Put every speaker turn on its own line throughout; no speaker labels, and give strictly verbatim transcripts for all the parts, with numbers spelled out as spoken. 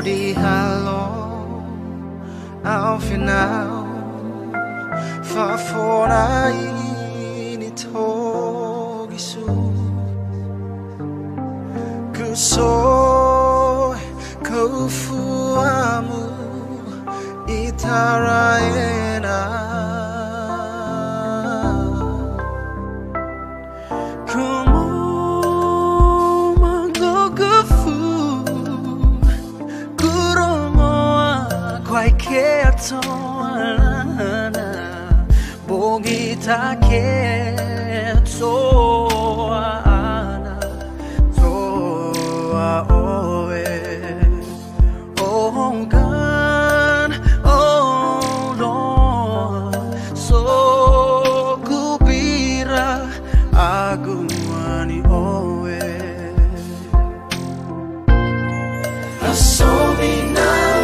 dihalong ao final fafona inito gisu kuso kufuamu itaraena Toana bogita ke toana toa oe oh God oh Lord so kubira agumani oe asomi now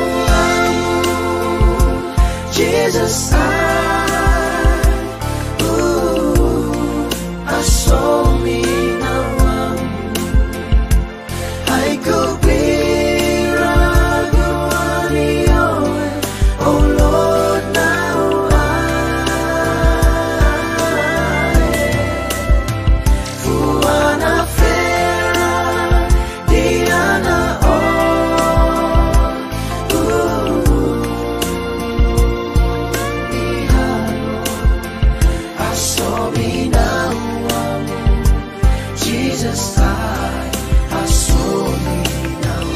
Jesus, I, ooh, I saw me now. I could be Raghuani, oh Lord, now I, Fuana Fera, Diana, oh, ooh. Jesus, I, I saw me now.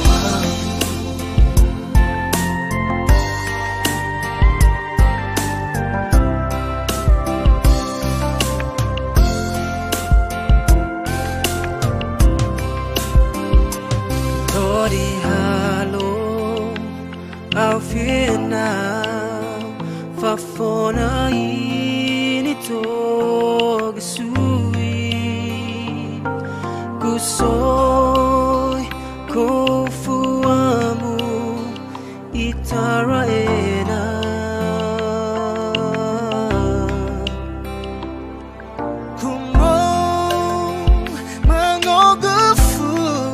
Tori halo, ao final, fafona inito gisui. Kusoy kufuamu itaraena kumong mangogufu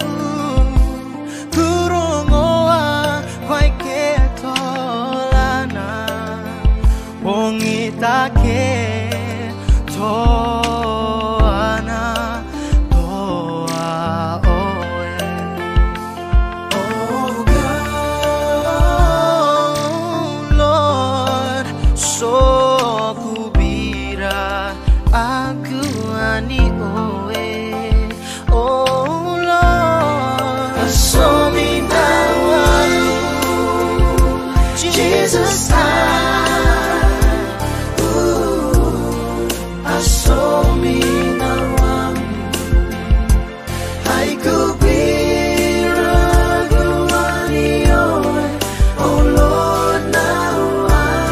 kurongoa waiketolana ongitake toana Aghuani oe, oh Lord, show me now, Jesus, I, ooh, I saw me now, I could be Raghuani oe, oh Lord, now I.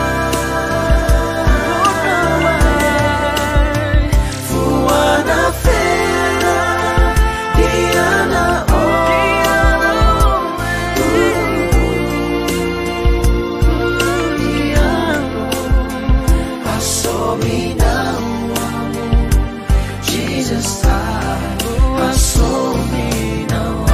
Jesus, I, I saw me now.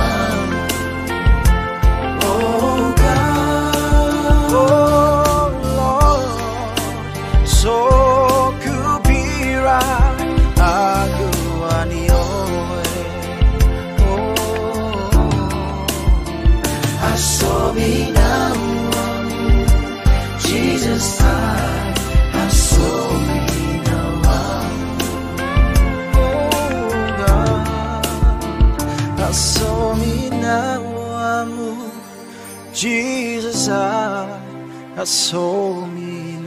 Oh God, oh Lord, so kubira aghuani oe. Oh, I saw me now. Jesus, I, I saw me. Saw me now, Jesus, I, I saw me